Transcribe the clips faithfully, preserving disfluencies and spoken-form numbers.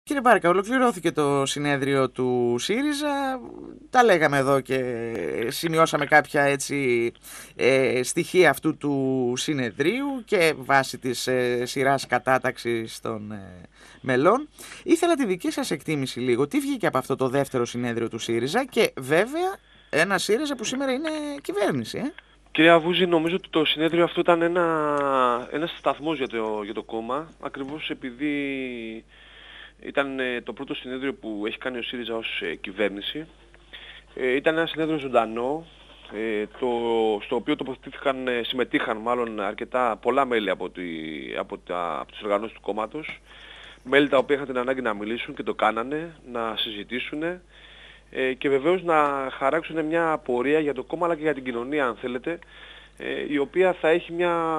Κύριε Μπάρκα, ολοκληρώθηκε το συνέδριο του ΣΥΡΙΖΑ. Τα λέγαμε εδώ και σημειώσαμε κάποια έτσι ε, στοιχεία αυτού του συνεδρίου και βάσει της ε, σειράς κατάταξης των ε, μελών. Ήθελα τη δική σας εκτίμηση λίγο. Τι βγήκε από αυτό το δεύτερο συνέδριο του ΣΥΡΙΖΑ και βέβαια ένα ΣΥΡΙΖΑ που σήμερα είναι κυβέρνηση. Ε? Κύριε Αβούζη, νομίζω ότι το συνέδριο αυτό ήταν ένα, ένας σταθμός για το, για το κόμμα, ακριβώς επειδή ήταν το πρώτο συνέδριο που έχει κάνει ο ΣΥΡΙΖΑ ως ε, κυβέρνηση. Ε, ήταν ένα συνέδριο ζωντανό, ε, το, στο οποίο τοποθετήθηκαν, ε, συμμετείχαν μάλλον αρκετά πολλά μέλη από, τη, από, τα, από τις οργανώσεις του κόμματος, μέλη τα οποία είχαν την ανάγκη να μιλήσουν και το κάνανε, να συζητήσουν ε, και βεβαίως να χαράξουν μια πορεία για το κόμμα αλλά και για την κοινωνία, αν θέλετε, ε, η οποία θα έχει μια,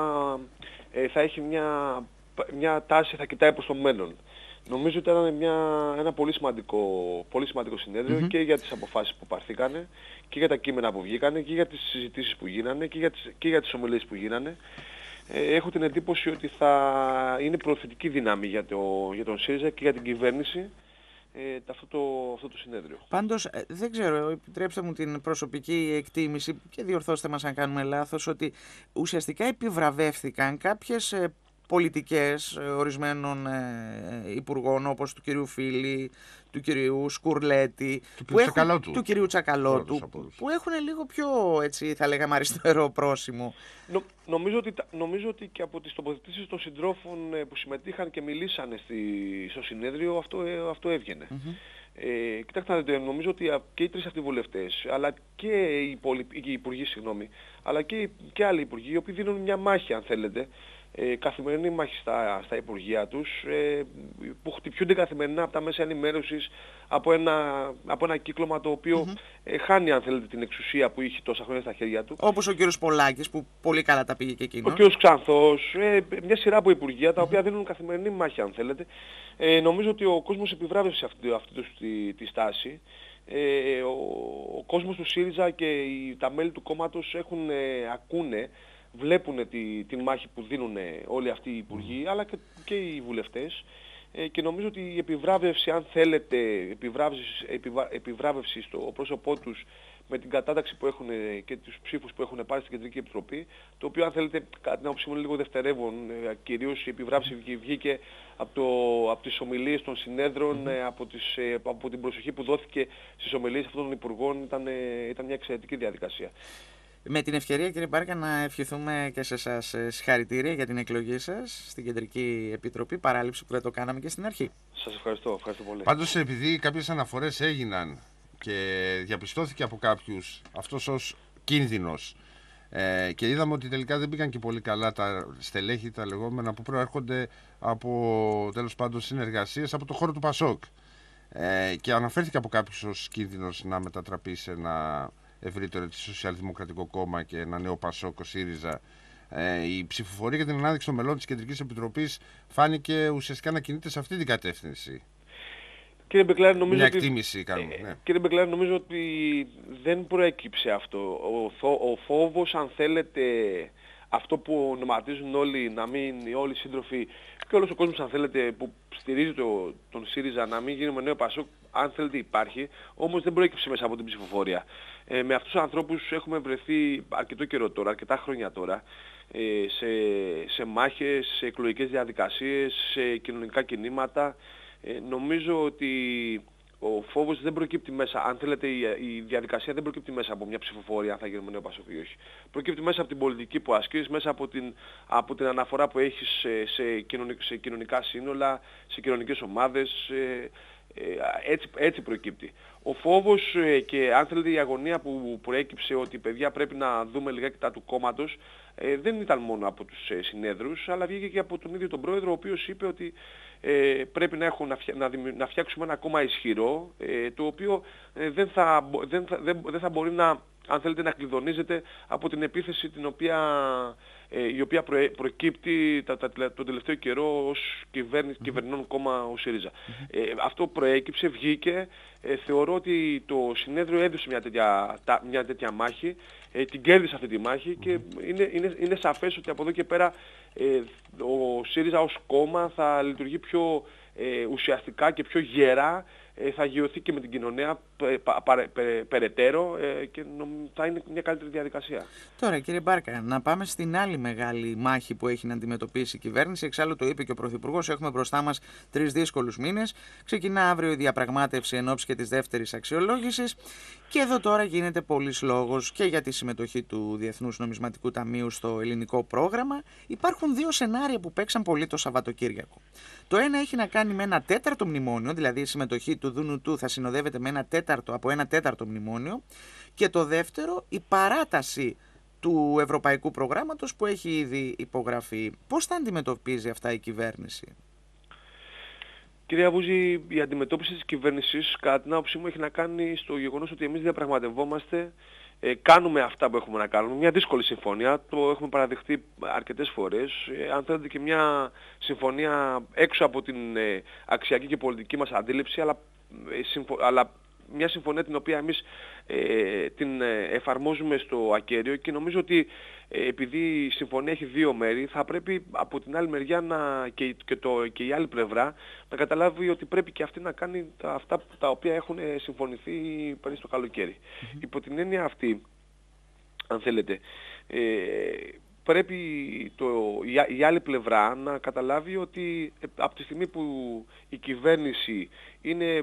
ε, θα έχει μια, μια τάση, θα κοιτάει προς το μέλλον. Νομίζω ότι ήταν μια, ένα πολύ σημαντικό, πολύ σημαντικό συνέδριο mm-hmm. και για τις αποφάσεις που πάρθηκαν και για τα κείμενα που βγήκανε και για τις συζητήσεις που γίνανε και για τις, και για τις ομιλίες που γίνανε. Ε, έχω την εντύπωση ότι θα είναι προωθητική δύναμη για, το, για τον ΣΥΡΙΖΑ και για την κυβέρνηση ε, αυτό, το, αυτό το συνέδριο. Πάντως δεν ξέρω, επιτρέψτε μου την προσωπική εκτίμηση και διορθώστε μας αν κάνουμε λάθος, ότι ουσιαστικά επιβραβεύθηκαν κάποιες πολιτικές ορισμένων ε, υπουργών όπως του κυρίου Φίλη, του κυρίου Σκουρλέτη, του, που έχουν, Τσακαλώτου. του κυρίου Τσακαλώτου, που, που έχουν λίγο πιο, έτσι θα λέγαμε, αριστερό πρόσημο. Νο, νομίζω, ότι, νομίζω ότι και από τις τοποθετήσεις των συντρόφων που συμμετείχαν και μιλήσανε στη, στο συνέδριο αυτό, αυτό έβγαινε. Mm-hmm. Ε, κοιτάξτε, νομίζω ότι και οι τρεις αυτοί βουλευτές, αλλά και οι, πολυ, οι υπουργοί, συγγνώμη, αλλά και, και άλλοι υπουργοί, οι οποίοι δίνουν μια μάχη, αν θέλετε, Ε, καθημερινή μάχη στα, στα υπουργεία τους, ε, που χτυπιούνται καθημερινά από τα μέσα ενημέρωσης, από ένα, από ένα κύκλωμα το οποίο mm-hmm. ε, χάνει, αν θέλετε, την εξουσία που είχε τόσα χρόνια στα χέρια του. Όπως ο κύριος Πολάκης, που πολύ καλά τα πήγε και εκείνος. Ο κύριος Ξανθός, ε, μια σειρά από υπουργεία τα οποία mm-hmm. δίνουν καθημερινή μάχη, αν θέλετε. Ε, νομίζω ότι ο κόσμος επιβράβευσε αυτή, αυτή τη, τη στάση. Ε, ο, ο κόσμος του ΣΥΡΙΖΑ και οι, τα μέλη του κόμματος έχουν, ε, ακούνε, βλέπουν τη, τη μάχη που δίνουν όλοι αυτοί οι υπουργοί, mm. αλλά και, και οι βουλευτές ε, και νομίζω ότι η επιβράβευση, αν θέλετε, επιβράβευση, επιβα, επιβράβευση στο πρόσωπό τους με την κατάταξη που έχουν και τους ψήφους που έχουν πάρει στην Κεντρική Επιτροπή, το οποίο, αν θέλετε, κατά την άποψή μου, είναι λίγο δευτερεύον, ε, κυρίως η επιβράβευση mm. βγήκε από, το, από τις ομιλίες των συνέδρων, mm. ε, από, τις, ε, από την προσοχή που δόθηκε στις ομιλίες αυτών των υπουργών, ήταν, ε, ήταν μια εξαιρετική διαδικασία. Με την ευκαιρία, κύριε Μπάρκα, να ευχηθούμε και σε εσάς συγχαρητήρια για την εκλογή σας στην Κεντρική Επιτροπή, παράληψη που δεν το κάναμε και στην αρχή. Σας ευχαριστώ, ευχαριστώ πολύ. Πάντως, επειδή κάποιες αναφορές έγιναν και διαπιστώθηκε από κάποιους αυτός ως κίνδυνος ε, και είδαμε ότι τελικά δεν πήγαν και πολύ καλά τα στελέχη, τα λεγόμενα, που προέρχονται από, τέλος πάντων, συνεργασίες από το χώρο του ΠΑΣΟΚ ε, και αναφέρθηκε από κάποιους ως κίνδυνος να μετατραπεί σε ένα ευρύτερο τη Σοσιαλδημοκρατικό Κόμμα και ένα νέο ΠΑΣΟΚ, ο ΣΥΡΙΖΑ. Ε, η ψηφοφορία για την ανάδειξη των μελών της Κεντρικής Επιτροπής φάνηκε ουσιαστικά να κινείται σε αυτή την κατεύθυνση. Κύριε Μπεκλάρη, νομίζω Μια ότι, εκτίμηση κάνουμε. ε, Ναι. Κύριε Μπεκλάρη, νομίζω ότι δεν προέκυψε αυτό. Ο, ο φόβος, αν θέλετε, αυτό που ονοματίζουν όλοι, να μην, όλοι οι σύντροφοι και όλος ο κόσμος, αν θέλετε, που στηρίζει το, τον ΣΥΡΙΖΑ, να μην γίνουμε νέο ΠΑΣΟΚ, αν θέλετε υπάρχει, όμως δεν προέκυψε μέσα από την ψηφοφορία. Ε, με αυτούς τους ανθρώπους έχουμε βρεθεί αρκετό καιρό τώρα, αρκετά χρόνια τώρα, ε, σε, σε μάχες, σε εκλογικές διαδικασίες, σε κοινωνικά κινήματα. Ε, νομίζω ότι ο φόβος δεν προκύπτει μέσα, αν θέλετε, η, η διαδικασία δεν προκύπτει μέσα από μια ψηφοφορία, αν θα γίνουμε νέο ΠΑΣΟΚ ή όχι. Προκύπτει μέσα από την πολιτική που ασκείς, μέσα από την, από την αναφορά που έχεις σε, σε, κοινωνικ, σε κοινωνικά σύνολα, σε κοινωνικές ομάδες. Ε, Έτσι, έτσι προκύπτει. Ο φόβος ε, και, αν θέλετε, η αγωνία που προέκυψε ότι, παιδιά, πρέπει να δούμε λιγάκι τα του κόμματος, ε, δεν ήταν μόνο από τους ε, συνέδρους, αλλά βγήκε και από τον ίδιο τον πρόεδρο, ο οποίος είπε ότι ε, πρέπει να, έχουν, να, φτια, να, να φτιάξουμε ένα κόμμα ισχυρό, ε, το οποίο ε, δεν, θα, δεν, θα, δεν, δεν θα μπορεί να, αν θέλετε, να κλειδονίζεται από την επίθεση την οποία, ε, η οποία προ, προκύπτει τα, τα, τον τελευταίο καιρό ως κυβέρνη, mm-hmm. κυβερνών κόμμα ο ΣΥΡΙΖΑ. Mm-hmm. Ε, αυτό προέκυψε, βγήκε. Ε, θεωρώ ότι το συνέδριο έδωσε μια τέτοια, τα, μια τέτοια μάχη, ε, την κέρδισε αυτή τη μάχη mm-hmm. και είναι, είναι, είναι σαφές ότι από εδώ και πέρα ε, ο ΣΥΡΙΖΑ ως κόμμα θα λειτουργεί πιο ε, ουσιαστικά και πιο γερά ε, θα γεωθεί και με την κοινωνία πε, πα, πα, πε, περαιτέρω ε, και νομ, θα είναι μια καλύτερη διαδικασία. Τώρα κύριε Μπάρκα, να πάμε στην άλλη μεγάλη μάχη που έχει να αντιμετωπίσει η κυβέρνηση. Εξάλλου το είπε και ο Πρωθυπουργός, έχουμε μπροστά μας τρεις δύσκολους μήνες. Ξεκινά αύριο η διαπραγμάτευση εν ώψη και της δεύτερης αξιολόγησης. Και εδώ τώρα γίνεται πολλής λόγος και για τη συμμετοχή του Διεθνούς Νομισματικού Ταμείου στο ελληνικό πρόγραμμα. Υπάρχουν δύο σενάρια που παίξαν πολύ το Σαββατοκύριακο. Το ένα έχει να κάνει με ένα τέταρτο μνημόνιο, δηλαδή η συμμετοχή του ΔΝΤ θα συνοδεύεται με ένα τέταρτο, από ένα τέταρτο μνημόνιο. Και το δεύτερο, η παράταση του ευρωπαϊκού προγράμματος που έχει ήδη υπογραφεί. Πώς θα αντιμετωπίζει αυτά η κυβέρνηση? Κύριε Βούζη, η αντιμετώπιση της κυβέρνησης, κατά την άποψή μου, έχει να κάνει στο γεγονός ότι εμείς διαπραγματευόμαστε, ε, κάνουμε αυτά που έχουμε να κάνουμε. Μια δύσκολη συμφωνία, το έχουμε παραδεχτεί αρκετές φορές. Ε, αν θέλετε και μια συμφωνία έξω από την ε, αξιακή και πολιτική μας αντίληψη, αλλά, ε, συμφω... αλλά μια συμφωνία την οποία εμείς ε, την εφαρμόζουμε στο ακέραιο και νομίζω ότι ε, επειδή η συμφωνία έχει δύο μέρη θα πρέπει από την άλλη μεριά να, και, και, το, και η άλλη πλευρά να καταλάβει ότι πρέπει και αυτή να κάνει τα, αυτά τα οποία έχουν συμφωνηθεί πριν στο καλοκαίρι. Mm-hmm. Υπό την έννοια αυτή, αν θέλετε, ε, πρέπει το, η, η άλλη πλευρά να καταλάβει ότι από τη στιγμή που η κυβέρνηση είναι,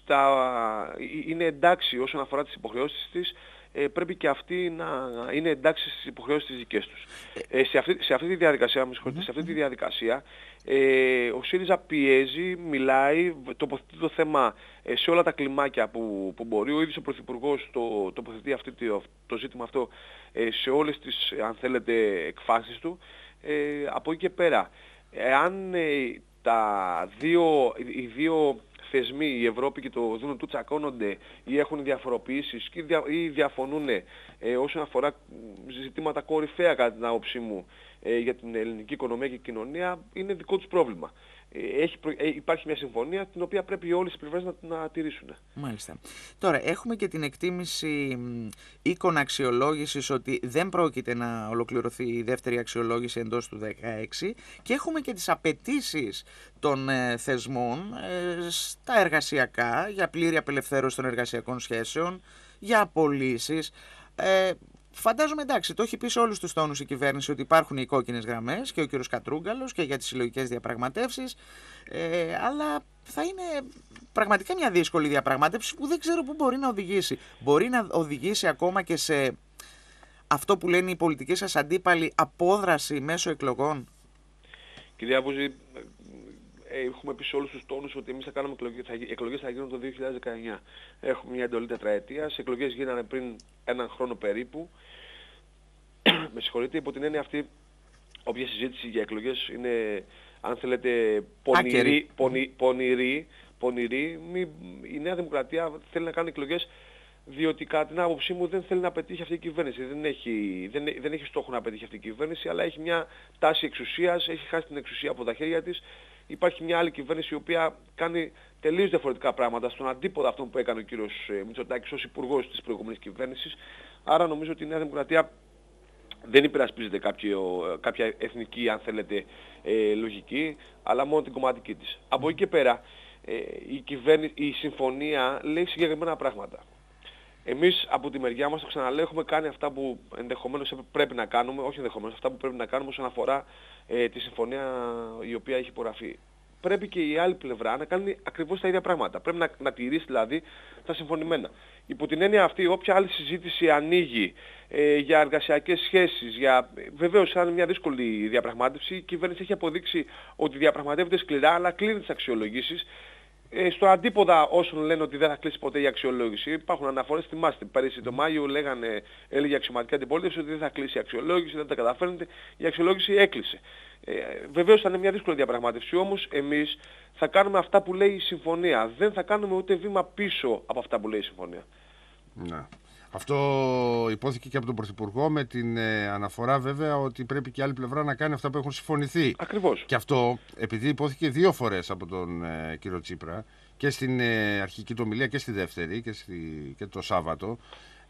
στα, είναι εντάξει όσον αφορά τις υποχρεώσεις της, ε, πρέπει και αυτή να είναι εντάξει στις υποχρεώσεις της δικές τους. Ε, σε, αυτή, σε αυτή τη διαδικασία, με συγχωρείτε, σε αυτή τη διαδικασία ε, ο ΣΥΡΙΖΑ πιέζει, μιλάει, τοποθετεί το θέμα ε, σε όλα τα κλιμάκια που, που μπορεί. Ο ίδιος ο Πρωθυπουργός το, τοποθετεί αυτή, το, το ζήτημα αυτό ε, σε όλες τις, αν θέλετε, εκφάσεις του. Ε, από εκεί και πέρα, εάν ε, τα δύο, οι δύο θεσμοί, η Ευρώπη και το ΔΝΤ τσακώνονται ή έχουν διαφοροποιήσεις ή διαφωνούν ε, όσον αφορά ζητήματα κορυφαία κατά την άποψή μου ε, για την ελληνική οικονομία και κοινωνία, είναι δικό τους πρόβλημα. Έχει, υπάρχει μια συμφωνία την οποία πρέπει όλες οι πλευρές να, να τηρήσουν. Μάλιστα. Τώρα έχουμε και την εκτίμηση οίκων αξιολόγησης ότι δεν πρόκειται να ολοκληρωθεί η δεύτερη αξιολόγηση εντός του δεκαέξι και έχουμε και τις απαιτήσεις των ε, θεσμών ε, στα εργασιακά για πλήρη απελευθέρωση των εργασιακών σχέσεων, για απολύσεις. Ε, Φαντάζομαι, εντάξει, το έχει πει σε όλους τους τόνους η κυβέρνηση ότι υπάρχουν οι κόκκινες γραμμές και ο κύριος Κατρούγκαλος και για τις συλλογικές διαπραγματεύσεις, ε, αλλά θα είναι πραγματικά μια δύσκολη διαπραγμάτευση που δεν ξέρω πού μπορεί να οδηγήσει. Μπορεί να οδηγήσει ακόμα και σε αυτό που λένε οι πολιτικοί σας αντίπαλοι, απόδραση μέσω εκλογών. Κυρία Βούζη, έχουμε πει σε όλους τους τόνους ότι εμείς θα κάνουμε εκλογές, θα, εκλογές θα γίνουν το δύο χιλιάδες δεκαεννιά. Έχουμε μια εντολή τετραετίας, εκλογές γίνανε πριν έναν χρόνο περίπου. Με συγχωρείτε, υπό την έννοια αυτή, όποια συζήτηση για εκλογές είναι, αν θέλετε, πονηρή, πονη, πονηρή, πονηρή. Μη, η Νέα Δημοκρατία θέλει να κάνει εκλογές διότι κατά την άποψή μου δεν θέλει να πετύχει αυτή η κυβέρνηση. Δεν έχει, δεν, δεν έχει στόχο να πετύχει αυτή η κυβέρνηση, αλλά έχει μια τάση εξουσίας, έχει χάσει την εξουσία από τα χέρια της. Υπάρχει μια άλλη κυβέρνηση η οποία κάνει τελείως διαφορετικά πράγματα στον αντίποδα αυτών που έκανε ο κύριος Μητσοτάκης ως υπουργός της προηγούμενης κυβέρνησης. Άρα νομίζω ότι η Νέα Δημοκρατία δεν υπερασπίζεται κάποιο, κάποια εθνική, αν θέλετε, ε, λογική, αλλά μόνο την κομματική της. Από εκεί και πέρα, ε, η, κυβέρνηση, η συμφωνία λέει συγκεκριμένα πράγματα. Εμείς από τη μεριά μας, το ξαναλέω, έχουμε κάνει αυτά που ενδεχομένως πρέπει να κάνουμε, όχι ενδεχομένως, αυτά που πρέπει να κάνουμε όσον αφορά ε, τη συμφωνία η οποία έχει υπογραφεί. Πρέπει και η άλλη πλευρά να κάνει ακριβώς τα ίδια πράγματα. Πρέπει να, να τηρήσει δηλαδή τα συμφωνημένα. Υπό την έννοια αυτή, όποια άλλη συζήτηση ανοίγει ε, για εργασιακές σχέσεις, για... βεβαίως θα είναι μια δύσκολη διαπραγμάτευση. Η κυβέρνηση έχει αποδείξει ότι διαπραγματεύεται σκληρά, αλλά κλείνει τις αξιολογήσεις. Ε, στο αντίποδα όσων λένε ότι δεν θα κλείσει ποτέ η αξιολόγηση, υπάρχουν αναφορές, θυμάστε, πέρυσι το Μάιο λέγανε, έλεγε η αξιωματική αντιπολίτευση ότι δεν θα κλείσει η αξιολόγηση, δεν τα καταφέρνετε, η αξιολόγηση έκλεισε. Ε, βεβαίως θα είναι μια δύσκολη διαπραγμάτευση, όμως εμείς θα κάνουμε αυτά που λέει η συμφωνία. Δεν θα κάνουμε ούτε βήμα πίσω από αυτά που λέει η συμφωνία. Ναι. Αυτό υπόθηκε και από τον Πρωθυπουργό με την ε, αναφορά βέβαια ότι πρέπει και η άλλη πλευρά να κάνει αυτά που έχουν συμφωνηθεί. Ακριβώς. Και αυτό επειδή υπόθηκε δύο φορές από τον ε, κύριο Τσίπρα και στην ε, αρχική του ομιλία και στη δεύτερη και, στη, και το Σάββατο.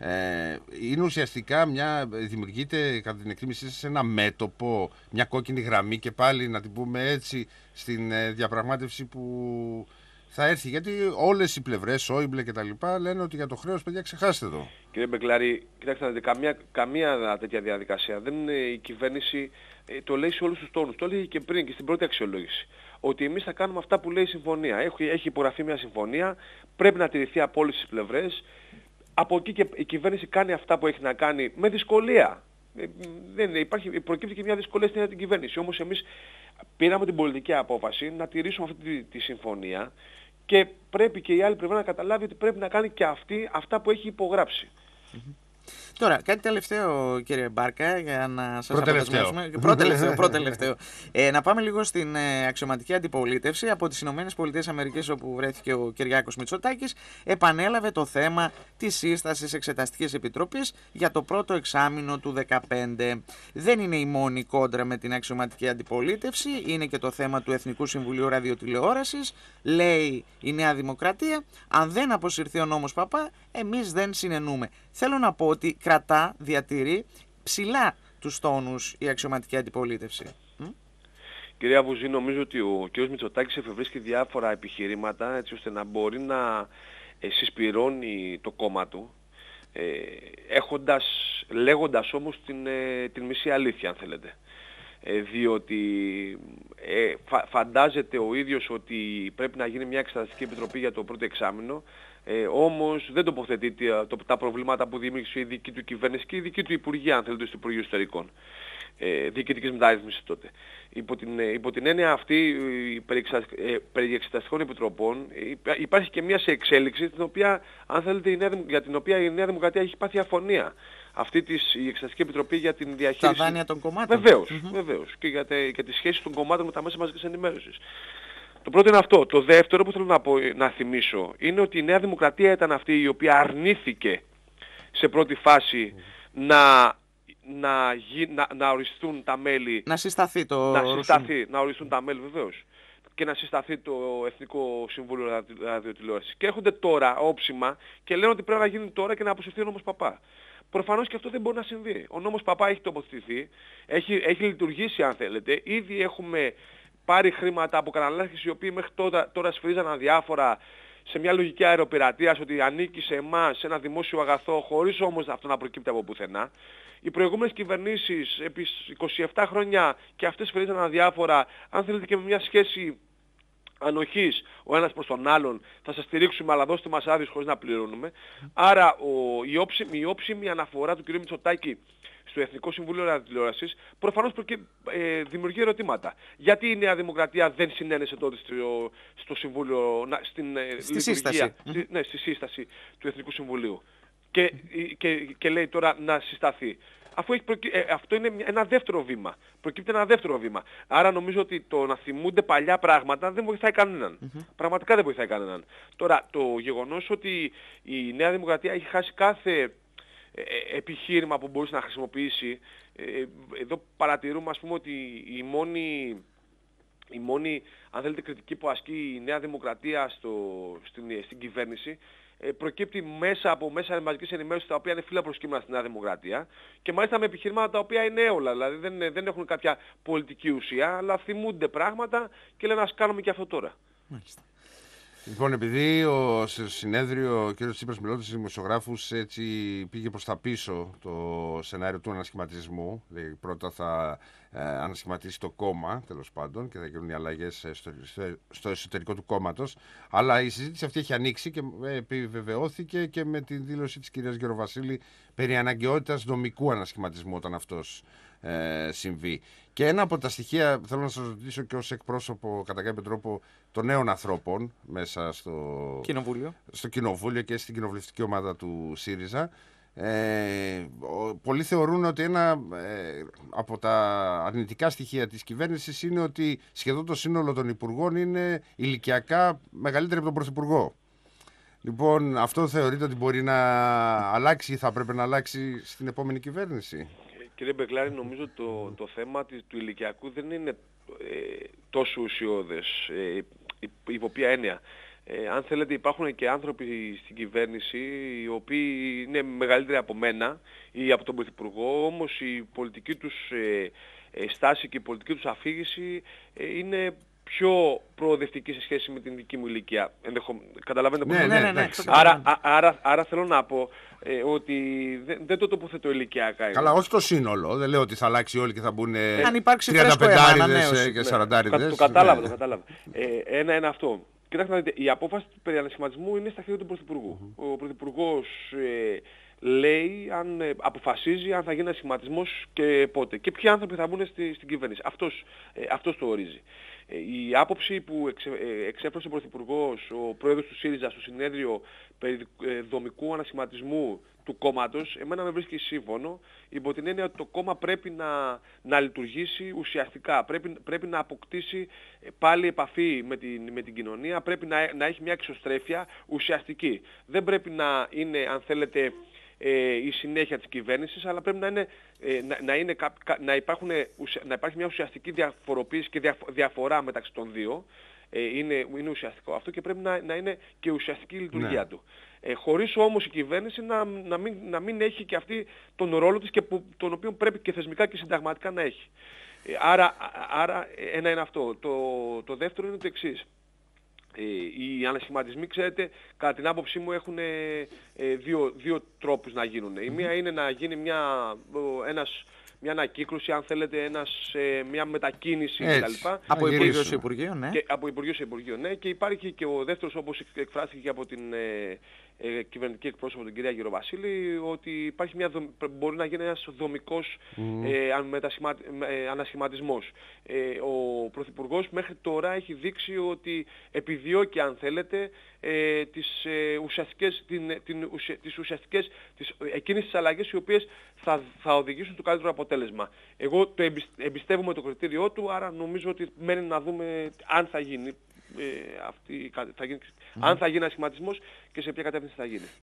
Ε, είναι ουσιαστικά μια, δημιουργείται κατά την εκτίμησή σας ένα μέτωπο, μια κόκκινη γραμμή και πάλι να την πούμε έτσι στην ε, διαπραγμάτευση που θα έρθει, γιατί όλες οι πλευρές, Σόιμπλε και τα λοιπά, λένε ότι για το χρέος, παιδιά, ξεχάστε το. Κύριε Μπεκλάρη, κοιτάξτε, καμία, καμία τέτοια διαδικασία. Δεν είναι η κυβέρνηση, ε, το λέει σε όλους τους τόνους. Το έλεγε και πριν και στην πρώτη αξιολόγηση. Ότι εμείς θα κάνουμε αυτά που λέει η συμφωνία. Έχει, έχει υπογραφεί μια συμφωνία, πρέπει να τηρηθεί από όλες τις πλευρές. Από εκεί και η κυβέρνηση κάνει αυτά που έχει να κάνει με δυσκολία. Ε, δεν υπάρχει, προκύπτει και μια δυσκολία στην την κυβέρνηση. Όμως εμείς πήραμε την πολιτική απόφαση να τηρήσουμε αυτή τη, τη συμφωνία και πρέπει και η άλλη πλευρά να καταλάβει ότι πρέπει να κάνει και αυτή αυτά που έχει υπογράψει. Mm-hmm. Τώρα, κάτι τελευταίο, κύριε Μπάρκα, για να σας αποδεσμεύσουμε. Πρώτο-τελευταίο, πρώτο-τελευταίο. Ε, να πάμε λίγο στην ε, αξιωματική αντιπολίτευση. Από τις Ηνωμένες Πολιτείες Αμερικής, όπου βρέθηκε ο Κυριάκος Μητσοτάκης, επανέλαβε το θέμα της σύστασης Εξεταστικής Επιτροπής για το πρώτο εξάμηνο του δύο χιλιάδες δεκαπέντε. Δεν είναι η μόνη κόντρα με την αξιωματική αντιπολίτευση, είναι και το θέμα του Εθνικού Συμβουλίου Ραδιοτηλεόρασης. Λέει η Νέα Δημοκρατία, αν δεν αποσυρθεί ο νόμος Παπά, εμείς δεν συνενούμε. Θέλω να πω ότι κρατά, διατηρεί ψηλά τους τόνους η αξιωματική αντιπολίτευση. Κυρία Βουζή, νομίζω ότι ο κ. Μητσοτάκης εφευρίσκει διάφορα επιχειρήματα έτσι ώστε να μπορεί να ε, συσπυρώνει το κόμμα του, ε, έχοντας, λέγοντας όμως την, ε, την μισή αλήθεια, αν θέλετε. Ε, διότι ε, φα, φαντάζεται ο ίδιος ότι πρέπει να γίνει μια εξεταστική επιτροπή για το πρώτο εξάμηνο, ε, όμως δεν τοποθετεί τα, τα προβλήματα που δημιούργησε η δική του κυβέρνηση και η δική του υπουργεία, αν θέλετε, στο Υπουργείο Εσωτερικών. Ε, διοικητικής μεταρρύθμισης τότε. Υπό την, υπό την έννοια αυτή ε, περί εξεταστικών επιτροπών υπά, υπάρχει και μια σε εξέλιξη την οποία, αν θέλετε, η Νέα, για την οποία η Νέα Δημοκρατία έχει πάθει αφωνία. Αυτή της, η Εξεταστική Επιτροπή για την διαχείριση... Τα δάνεια των κομμάτων. Βεβαίως, mm-hmm. βεβαίως. Και για, τε, για τις σχέσεις των κομμάτων με τα μέσα μαζικής ενημέρωσης. Το πρώτο είναι αυτό. Το δεύτερο που θέλω να, πω, να θυμίσω είναι ότι η Νέα Δημοκρατία ήταν αυτή η οποία αρνήθηκε σε πρώτη φάση mm. να... Να, γι, να, να οριστούν τα μέλη, να συσταθεί το να, συσταθεί, να οριστούν τα μέλη βεβαίως και να συσταθεί το Εθνικό Συμβούλιο Ραδιοτηλεόρασης. Και έρχονται τώρα όψιμα και λένε ότι πρέπει να γίνει τώρα και να αποσυρθεί ο νόμος Παπά. Προφανώς και αυτό δεν μπορεί να συμβεί. Ο νόμος Παπά έχει τοποθετηθεί, έχει, έχει λειτουργήσει, αν θέλετε. Ήδη έχουμε πάρει χρήματα από καναλάρχες οι οποίοι μέχρι τώρα, τώρα σφυρίζαν αδιάφορα σε μια λογική αεροπειρατείας ότι ανήκει σε εμάς, σε ένα δημόσιο αγαθό, χωρίς όμως αυτό να προκύπτει από πουθενά. Οι προηγούμενες κυβερνήσεις επί είκοσι επτά χρόνια και αυτές φερίζαν αδιάφορα, αν θέλετε, και με μια σχέση ανοχής ο ένας προς τον άλλον, θα σας στηρίξουμε αλλά δώστε μας άδειες χωρίς να πληρώνουμε. Άρα ο, η, όψιμη, η όψιμη αναφορά του κ. Μητσοτάκη στο Εθνικό Συμβούλιο Ραδιοτηλεόρασης προφανώς προκύ, ε, δημιουργεί ερωτήματα. Γιατί η Νέα Δημοκρατία δεν συνένεσε τότε στο, στο Συμβούλιο, να, στην ε, στη λειτουργία, σύσταση. Στη, ναι, στη σύσταση του Εθνικού Συμβουλίου. Και, και, και λέει τώρα να συσταθεί. Αφού έχει προκύ... ε, αυτό είναι ένα δεύτερο βήμα. Προκύπτει ένα δεύτερο βήμα. Άρα νομίζω ότι το να θυμούνται παλιά πράγματα δεν βοηθάει κανέναν. Mm-hmm. Πραγματικά δεν βοηθάει κανέναν. Τώρα, το γεγονός ότι η Νέα Δημοκρατία έχει χάσει κάθε ε, επιχείρημα που μπορούσε να χρησιμοποιήσει, ε, εδώ παρατηρούμε, ας πούμε, ότι η μόνη, η μόνη, αν θέλετε, κριτική που ασκεί η Νέα Δημοκρατία στο, στην, στην κυβέρνηση προκύπτει μέσα από μέσα μαζικής ενημέρωσης τα οποία είναι φύλλα προσκύμενα στη Νέα Δημοκρατία και μάλιστα με επιχειρήματα τα οποία είναι έολα, δηλαδή δεν, δεν έχουν κάποια πολιτική ουσία, αλλά θυμούνται πράγματα και λένε ας κάνουμε και αυτό τώρα. Μάλιστα. Λοιπόν, επειδή ο συνέδριο, ο κ. Τσίπρας, μιλώντας στους δημοσιογράφους, έτσι πήγε προς τα πίσω το σενάριο του ανασχηματισμού, δηλαδή πρώτα θα ε, ανασχηματίσει το κόμμα, τέλος πάντων, και θα γίνουν οι αλλαγές στο, στο εσωτερικό του κόμματος, αλλά η συζήτηση αυτή έχει ανοίξει και επιβεβαιώθηκε και με την δήλωση της κυρίας Γεροβασίλη περί αναγκαιότητας δομικού ανασχηματισμού όταν αυτός ε, συμβεί. Και ένα από τα στοιχεία θέλω να σας ρωτήσω και ως εκπρόσωπο κατά κάποιο τρόπο των νέων ανθρώπων μέσα στο κοινοβούλιο, στο κοινοβούλιο και στην κοινοβουλευτική ομάδα του ΣΥΡΙΖΑ. Ε, πολλοί θεωρούν ότι ένα ε, από τα αρνητικά στοιχεία της κυβέρνησης είναι ότι σχεδόν το σύνολο των υπουργών είναι ηλικιακά μεγαλύτεροι από τον Πρωθυπουργό. Λοιπόν, αυτό θεωρείτε ότι μπορεί να αλλάξει ή θα πρέπει να αλλάξει στην επόμενη κυβέρνηση? Κύριε Μπεκλάρη, νομίζω το, το θέμα του ηλικιακού δεν είναι ε, τόσο ουσιώδες. Ε, υπό ποια έννοια? Ε, αν θέλετε υπάρχουν και άνθρωποι στην κυβέρνηση οι οποίοι είναι μεγαλύτεροι από μένα ή από τον Πρωθυπουργό, όμως η πολιτική τους ε, ε, στάση και η πολιτική τους αφήγηση ε, είναι πιο προοδευτική σε σχέση με την δική μου ηλικία. Ενδεχο... Καταλαβαίνετε πώς Ναι, το ναι, λέω. ναι, Άρα, α, άρα, άρα θέλω να πω ε, ότι δεν, δεν το τοποθετώ ηλικιακά. Καλά, όχι το σύνολο. Δεν λέω ότι θα αλλάξει όλοι και θα μπουν Ε, αν υπάρξει τριάντα φρέσκο αίμα, ανανέωση. και Ναι, σαραντάριδες. το κατάλαβα, Ναι. το κατάλαβα. Ε, ένα είναι αυτό. Κοιτάξτε να δείτε, η απόφαση του περί ανασχηματισμού είναι στα χέρια του Πρωθυπουργού. Mm-hmm. Ο Πρωθυπουργός ε, λέει, αν ε, αποφασίζει αν θα γίνει ανασχηματισμός και πότε. Και ποιοι άνθρωποι θα μπουν στη, στην κυβέρνηση. Αυτός, ε, αυτός το ορίζει. Ε, η άποψη που εξε, ε, εξέφρασε ο Πρωθυπουργός, ο πρόεδρος του ΣΥΡΙΖΑ στο συνέδριο περί ε, δομικού ανασχηματισμού του κόμματος, εμένα με βρίσκει σύμφωνο, υπό την έννοια ότι το κόμμα πρέπει να, να λειτουργήσει ουσιαστικά, πρέπει, πρέπει να αποκτήσει πάλι επαφή με την, με την κοινωνία, πρέπει να, να έχει μια εξωστρέφεια ουσιαστική. Δεν πρέπει να είναι, αν θέλετε, ε, η συνέχεια της κυβέρνησης, αλλά πρέπει να, είναι, ε, να, να, είναι, να, υπάρχουν, να υπάρχει μια ουσιαστική διαφοροποίηση και διαφορά μεταξύ των δύο. Ε, είναι, είναι ουσιαστικό αυτό και πρέπει να, να είναι και ουσιαστική η λειτουργία Ναι. του. Ε, χωρίς όμως η κυβέρνηση να, να, μην, να μην έχει και αυτή τον ρόλο της και που, τον οποίο πρέπει και θεσμικά και συνταγματικά να έχει. Ε, άρα, άρα ένα είναι αυτό. Το, το δεύτερο είναι το εξής. Ε, οι ανασχηματισμοί, ξέρετε, κατά την άποψή μου έχουν ε, δύο, δύο τρόπους να γίνουν. Η μία είναι να γίνει μια, ένας, μια ανακύκλωση, αν θέλετε, ένας, ε, μια μετακίνηση κτλ. Από Να Υπουργείο σε γυρίσουμε. Υπουργείο, ναι. Και από Υπουργείο σε Υπουργείο, ναι. Και υπάρχει και ο δεύτερος, όπως εκφράστηκε και από την ε, ε, κυβερνητική εκπρόσωπο, την κυρία Γεροβασίλη, ότι υπάρχει μια, δομ- μπορεί να γίνει ένας δομικός ε, αν- μετασχημα- ε, ανασχηματισμός. Ε, ο Πρωθυπουργός μέχρι τώρα έχει δείξει ότι επιδιώκει, αν θέλετε, ε, τις, ε, ουσιαστικές, την, την, ουσια, τις ουσιαστικές, τις, εκείνες τις αλλαγές οι οποίες θα, θα οδηγήσουν το καλύτερο αποτέλεσμα. Εγώ το εμπισ- εμπιστεύομαι το κριτήριό του, άρα νομίζω ότι μένει να δούμε αν θα γίνει, ε, αυτή, θα γίνει, αν θα γίνει ένα σχηματισμός και σε ποια κατεύθυνση θα γίνει.